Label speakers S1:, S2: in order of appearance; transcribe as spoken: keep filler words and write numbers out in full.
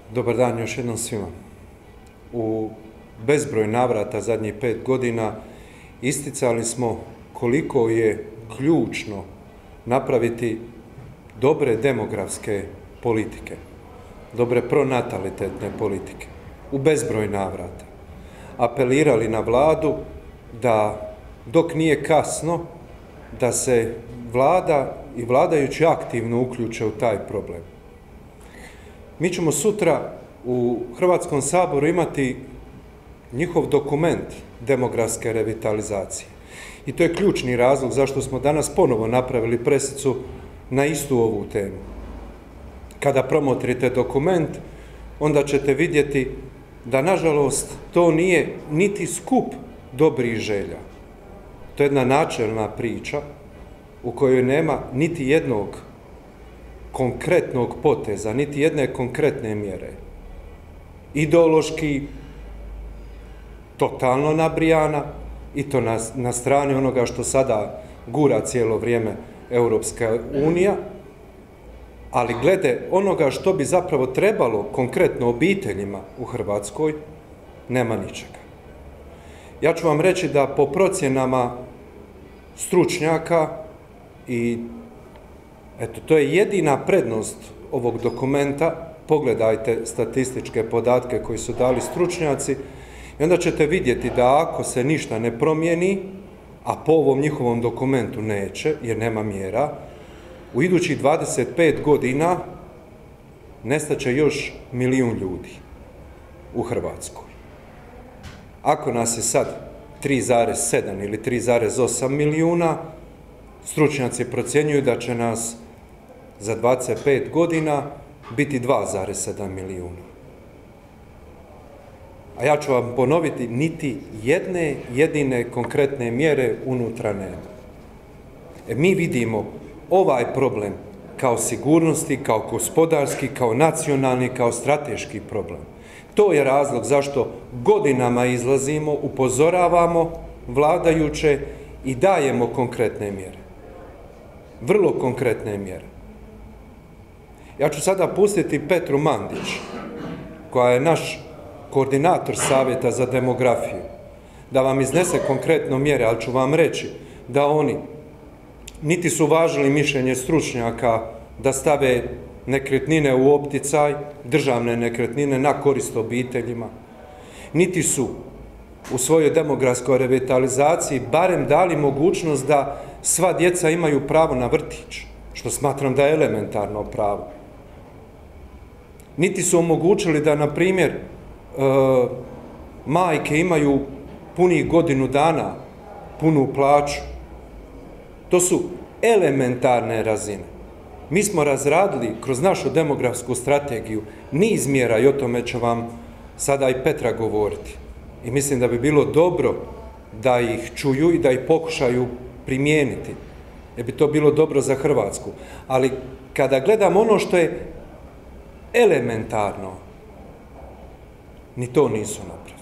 S1: Dobar dan još jednom svima. U bezbroj navrata zadnjih pet godina isticali smo koliko je ključno napraviti dobre demografske politike, dobre pronatalitetne politike, u bezbroj navrata. Apelirali na vladu da dok nije kasno, da se vlada i vladajući aktivno uključe u taj problem. Mi ćemo sutra u Hrvatskom saboru imati njihov dokument demografske revitalizacije. I to je ključni razlog zašto smo danas ponovo napravili pressicu na istu ovu temu. Kada promotrite dokument, onda ćete vidjeti da, nažalost, to nije niti skup dobrih želja. To je jedna načelna priča u kojoj nema niti jednog konkretnog poteza, niti jedne konkretne mjere. Ideološki totalno nabrijana, i to na, na strani onoga što sada gura cijelo vrijeme Europska unija, ali glede onoga što bi zapravo trebalo konkretno obiteljima u Hrvatskoj, nema ničega. Ja ću vam reći da po procjenama stručnjaka, i eto, to je jedina prednost ovog dokumenta, pogledajte statističke podatke koji su dali stručnjaci, i onda ćete vidjeti da ako se ništa ne promijeni, a po ovom njihovom dokumentu neće, jer nema mjera, u idućih dvadeset pet godina nestaće još milijun ljudi u Hrvatskoj. Ako nas je sad tri zarez sedam ili tri zarez osam milijuna, stručnjaci procjenjuju da će nas za dvadeset pet godina biti dva zarez sedam milijuna. A ja ću vam ponoviti, niti jedne jedine konkretne mjere unutra nema. E, mi vidimo ovaj problem kao sigurnosti, kao gospodarski, kao nacionalni, kao strateški problem. To je razlog zašto godinama izlazimo, upozoravamo vladajuće i dajemo konkretne mjere. Vrlo konkretne mjere. Ja ću sada pustiti Petru Mandić, koja je naš koordinator Savjeta za demografiju, da vam iznese konkretno mjere, ali ću vam reći da oni niti su uvažili mišljenje stručnjaka da stave nekretnine u opticaj, državne nekretnine na korist obiteljima, niti su u svojoj demografskoj revitalizaciji barem dali mogućnost da sva djeca imaju pravo na vrtić, što smatram da je elementarno pravo. Niti su omogućili da, na primjer, e, majke imaju punih godinu dana punu plaću. To su elementarne razine. Mi smo razradili kroz našu demografsku strategiju niz mjera, i o tome će vam sada i Petra govoriti. I mislim da bi bilo dobro da ih čuju i da ih pokušaju primijeniti, jer bi to bilo dobro za Hrvatsku. Ali kada gledam ono što je elementarno, ni to nisu napravili.